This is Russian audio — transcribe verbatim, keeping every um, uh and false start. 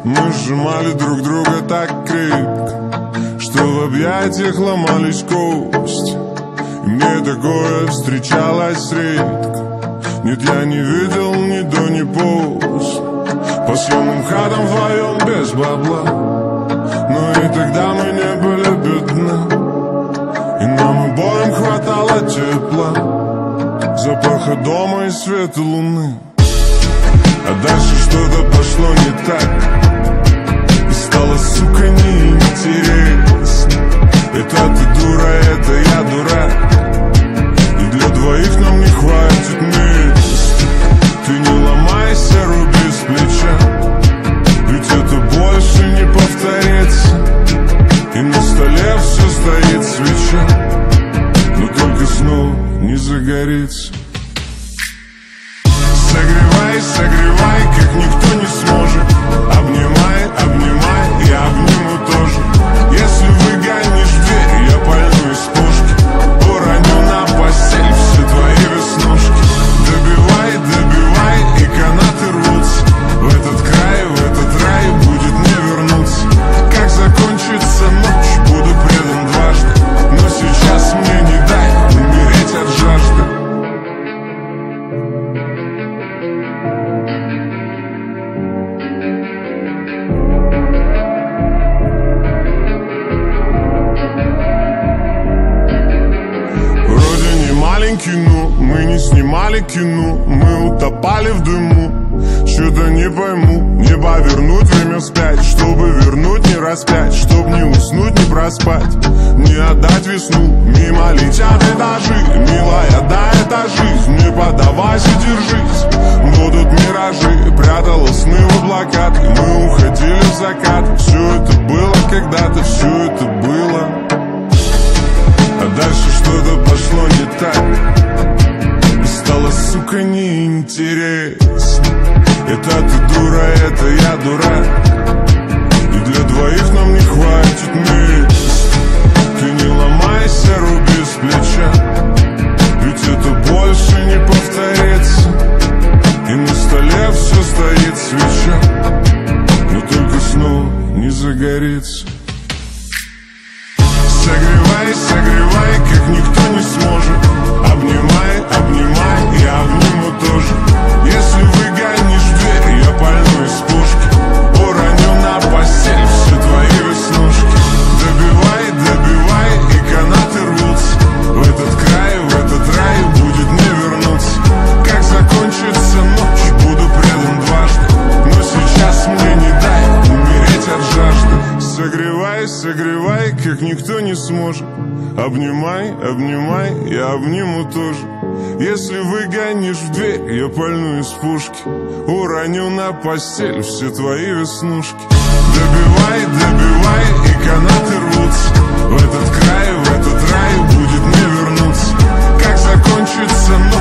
Мы сжимали друг друга так крепко, что в объятиях ломались кости. И мне такое встречалось редко. Нет, я не видел ни до, ни после. По съемным хатам вдвоем без бабла. Но и тогда мы не были бедны, и нам обоим хватало тепла, запаха дома и света луны. А дальше что-то пошло не так, и стало, сука, неинтересно. Это ты дура, это я дурак, и для двоих нам не хватит места. Ты не ломайся, руби с плеча, ведь это больше не повторится. И на столе все стоит свеча, но только снова не загорится. Согревай, согревай, как никто не сможет. Обнимай, обнимай, я обниму тоже. Если выгонишь дверь, я пальну из пушки, уроню на постель все твои веснушки. Добивай, добивай, и канаты рвутся. В этот край, в этот рай будет не вернуться. Как закончится ночь, буду предан дважды, но сейчас мне не дай умереть от жажды. Кино, мы не снимали кино, мы утопали в дыму. Что-то не пойму, не повернуть время вспять, чтобы вернуть, не распять, чтоб не уснуть, не проспать, не отдать весну. Мимо летят этажи, милая, да, это жизнь. Не поддавайся, держись, будут миражи. Прятала сны в облаках, и мы уходили в закат. Все это было когда-то, все это было. А дальше что-то пошло не так, и стало, сука, неинтересно. Это ты дура, это я дурак, и для двоих нам не хватит места. Ты не ломайся, руби с плеча, ведь это больше не повторится. И на столе все стоит свеча, но только снова не загорится. Согревай, согревай, как никто не сможет. Обнимай, обнимай, я обниму тоже. Если выгонишь дверь, я пальну из пушки, уроню на постель все твои веснушки. Добивай, добивай, и канаты рвутся. В этот край, в этот рай будет не вернуться. Как закончится ночь, буду предан дважды, но сейчас мне не дай умереть от жажды. Согревай, согревай, как никто не сможет. Обнимай, обнимай, я обниму тоже. Если выгонишь в дверь, я пальну из пушки, уроню на постель все твои веснушки. Добивай, добивай, и канаты рвутся. В этот край, в этот рай будет не вернуться. Как закончится ночь,